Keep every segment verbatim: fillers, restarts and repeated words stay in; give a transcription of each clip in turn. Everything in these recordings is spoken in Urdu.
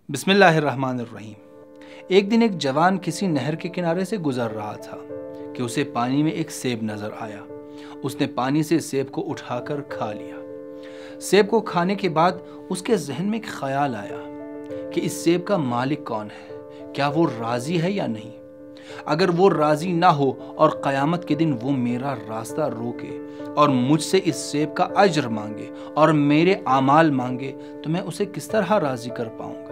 بسم اللہ الرحمن الرحیم۔ ایک دن ایک جوان کسی نہر کے کنارے سے گزر رہا تھا کہ اسے پانی میں ایک سیب نظر آیا۔ اس نے پانی سے سیب کو اٹھا کر کھا لیا۔ سیب کو کھانے کے بعد اس کے ذہن میں ایک خیال آیا کہ اس سیب کا مالک کون ہے، کیا وہ راضی ہے یا نہیں؟ اگر وہ راضی نہ ہو اور قیامت کے دن وہ میرا راستہ روکے اور مجھ سے اس سیب کا اجر مانگے اور میرے اعمال مانگے تو میں اسے کس طرح راضی کر پاؤں گا؟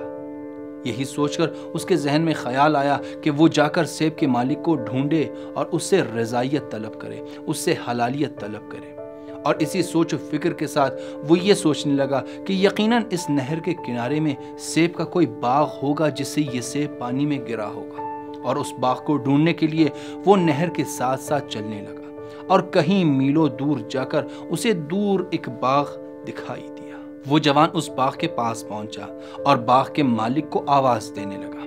یہی سوچ کر اس کے ذہن میں خیال آیا کہ وہ جا کر سیب کے مالک کو ڈھونڈے اور اس سے رضائیت طلب کرے، اس سے حلالیت طلب کرے۔ اور اسی سوچ و فکر کے ساتھ وہ یہ سوچنے لگا کہ یقیناً اس نہر کے کنارے میں سیب کا کوئی باغ ہوگا جس سے یہ سیب پانی میں گرا ہوگا، اور اس باغ کو ڈھونڈنے کے لیے وہ نہر کے ساتھ ساتھ چلنے لگا اور کہیں میلوں دور جا کر اسے دور ایک باغ دکھائی دیا۔ وہ جوان اس باغ کے پاس پہنچا اور باغ کے مالک کو آواز دینے لگا۔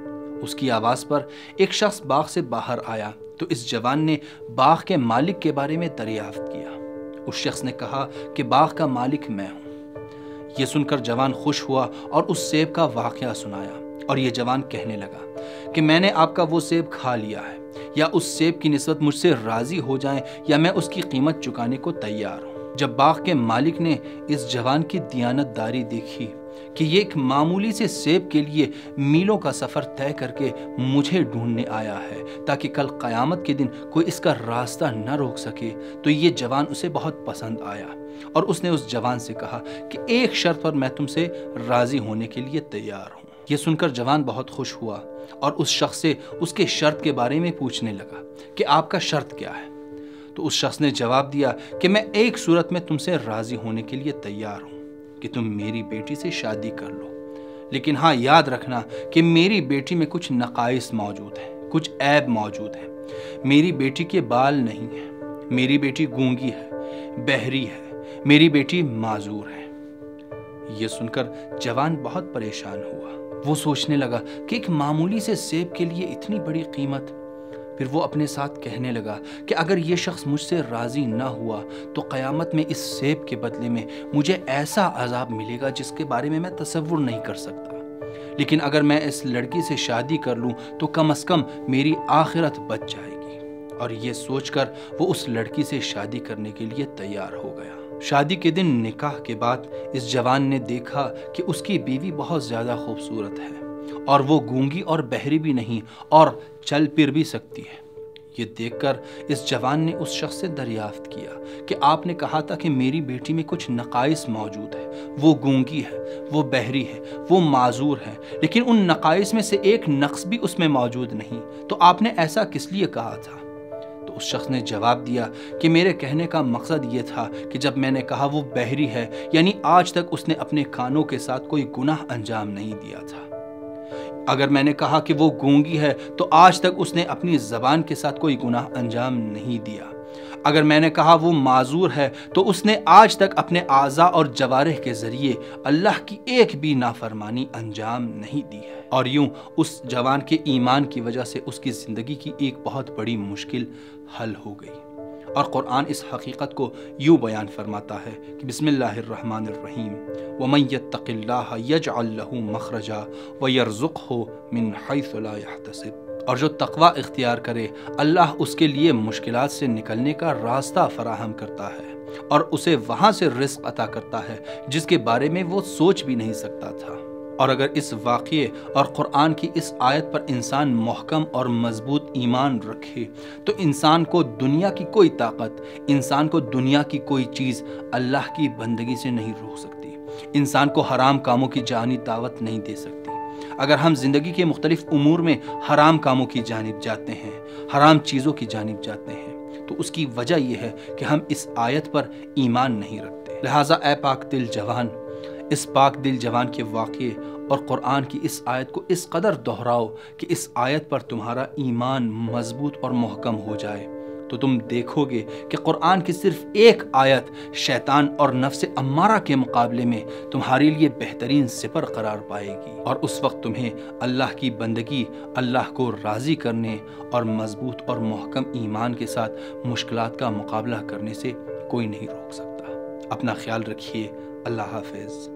اس کی آواز پر ایک شخص باغ سے باہر آیا تو اس جوان نے باغ کے مالک کے بارے میں دریافت کیا۔ اس شخص نے کہا کہ باغ کا مالک میں ہوں۔ یہ سن کر جوان خوش ہوا اور اس سیب کا واقعہ سنایا، اور یہ جوان کہنے لگا کہ میں نے آپ کا وہ سیب کھا لیا ہے، یا اس سیب کی نسبت مجھ سے راضی ہو جائیں یا میں اس کی قیمت چکانے کو تیار ہوں۔ جب باغ کے مالک نے اس جوان کی دیانت داری دیکھی کہ یہ ایک معمولی سے سیب کے لیے میلوں کا سفر طے کر کے مجھے ڈھونڈنے آیا ہے تاکہ کل قیامت کے دن کوئی اس کا راستہ نہ روک سکے، تو یہ جوان اسے بہت پسند آیا، اور اس نے اس جوان سے کہا کہ ایک شرط پر میں تم سے راضی ہونے کے لیے تیار ہوں۔ یہ سن کر جوان بہت خوش ہوا اور اس شخص سے اس کے شرط کے بارے میں پوچھنے لگا کہ آپ کا شرط کیا ہے؟ تو اس شخص نے جواب دیا کہ میں ایک صورت میں تم سے راضی ہونے کے لیے تیار ہوں کہ تم میری بیٹی سے شادی کر لو، لیکن ہاں یاد رکھنا کہ میری بیٹی میں کچھ نقائص موجود ہیں، کچھ عیب موجود ہیں۔ میری بیٹی کے بال نہیں ہیں، میری بیٹی گونگی ہے، بہری ہے، میری بیٹی معذور ہے۔ یہ سن کر جوان بہت پریشان ہوا۔ وہ سوچنے لگا کہ ایک معمولی سے سیب کے لیے اتنی بڑی قیمت۔ پھر وہ اپنے ساتھ کہنے لگا کہ اگر یہ شخص مجھ سے راضی نہ ہوا تو قیامت میں اس سیب کے بدلے میں مجھے ایسا عذاب ملے گا جس کے بارے میں میں تصور نہیں کر سکتا، لیکن اگر میں اس لڑکی سے شادی کر لوں تو کم از کم میری آخرت بچ جائے گی۔ اور یہ سوچ کر وہ اس لڑکی سے شادی کرنے کے لیے تیار ہو گیا۔ شادی کے دن نکاح کے بعد اس جوان نے دیکھا کہ اس کی بیوی بہت زیادہ خوبصورت ہے، اور وہ گونگی اور بہری بھی نہیں اور چل پھر بھی سکتی ہے۔ یہ دیکھ کر اس جوان نے اس شخص سے دریافت کیا کہ آپ نے کہا تھا کہ میری بیٹی میں کچھ نقائص موجود ہے، وہ گونگی ہے، وہ بہری ہے، وہ معذور ہے، لیکن ان نقائص میں سے ایک نقص بھی اس میں موجود نہیں، تو آپ نے ایسا کس لیے کہا تھا؟ تو اس شخص نے جواب دیا کہ میرے کہنے کا مقصد یہ تھا کہ جب میں نے کہا وہ بہری ہے، یعنی آج تک اس نے اپنے کانوں کے ساتھ کوئی گناہ انجام نہیں دیا تھا۔ اگر میں نے کہا کہ وہ گونگی ہے تو آج تک اس نے اپنی زبان کے ساتھ کوئی گناہ انجام نہیں دیا۔ اگر میں نے کہا وہ معذور ہے تو اس نے آج تک اپنے اعضاء اور جوارح کے ذریعے اللہ کی ایک بھی نافرمانی انجام نہیں دی ہے۔ اور یوں اس جوان کے ایمان کی وجہ سے اس کی زندگی کی ایک بہت بڑی مشکل حل ہو گئی۔ اور قرآن اس حقیقت کو یوں بیان فرماتا ہے کہ بسم اللہ الرحمن الرحیم وَمَن يَتَّقِ اللَّهَ يَجْعَل لَّهُ مَخْرَجًا وَيَرْزُقْهُ مِنْ حَيْثُ لَا يَحْتَسِبُ۔ اور جو تقوی اختیار کرے اللہ اس کے لیے مشکلات سے نکلنے کا راستہ فراہم کرتا ہے، اور اسے وہاں سے رزق عطا کرتا ہے جس کے بارے میں وہ سوچ بھی نہیں سکتا تھا۔ اور اگر اس واقعے اور قرآن کی اس آیت پر انسان محکم اور مضبوط ایمان رکھے تو انسان کو دنیا کی کوئی طاقت، انسان کو دنیا کی کوئی چیز اللہ کی بندگی سے نہیں روک سکتی، انسان کو حرام کاموں کی جانب دعوت نہیں دے سکتی۔ اگر ہم زندگی کے مختلف امور میں حرام کاموں کی جانب جاتے ہیں، حرام چیزوں کی جانب جاتے ہیں، تو اس کی وجہ یہ ہے کہ ہم اس آیت پر ایمان نہیں رکھتے۔ لہٰذا اے پاک دل جوان، اس پاک دل جوان کے واقعے اور قرآن کی اس آیت کو اس قدر دہراؤ کہ اس آیت پر تمہارا ایمان مضبوط اور محکم ہو جائے، تو تم دیکھو گے کہ قرآن کی صرف ایک آیت شیطان اور نفس امارہ کے مقابلے میں تمہارے لیے بہترین سپر قرار پائے گی، اور اس وقت تمہیں اللہ کی بندگی، اللہ کو راضی کرنے اور مضبوط اور محکم ایمان کے ساتھ مشکلات کا مقابلہ کرنے سے کوئی نہیں روک سکتا۔ اپنا خیال رکھیے۔ اللہ حافظ۔